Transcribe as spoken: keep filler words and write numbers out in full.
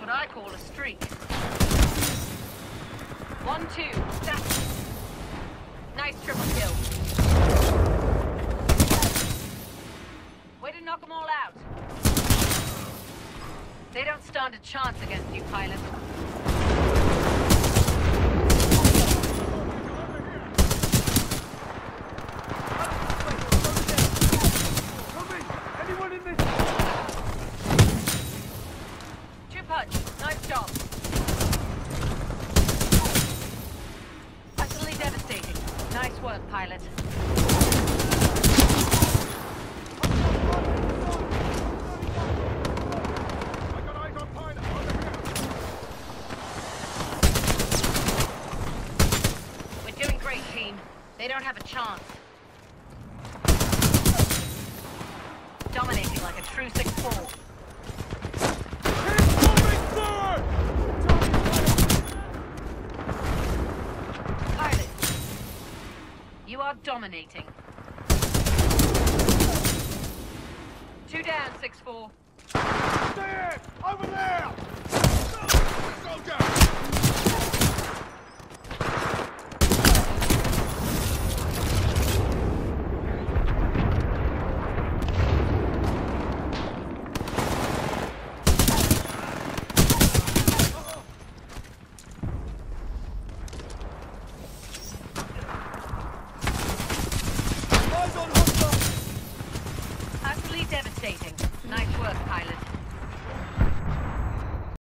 what I call a streak. One, two, stack. Nice triple kill. Way to knock them all out. They don't stand a chance against you, pilot. Anyone in this? Two punch. Nice job. Utterly devastating. Nice work, pilot. We're doing great, team. They don't have a chance. Dominating like a true six four. Pilot, you are dominating. Two down, six four. There! Over there! Soldier! Utterly devastating.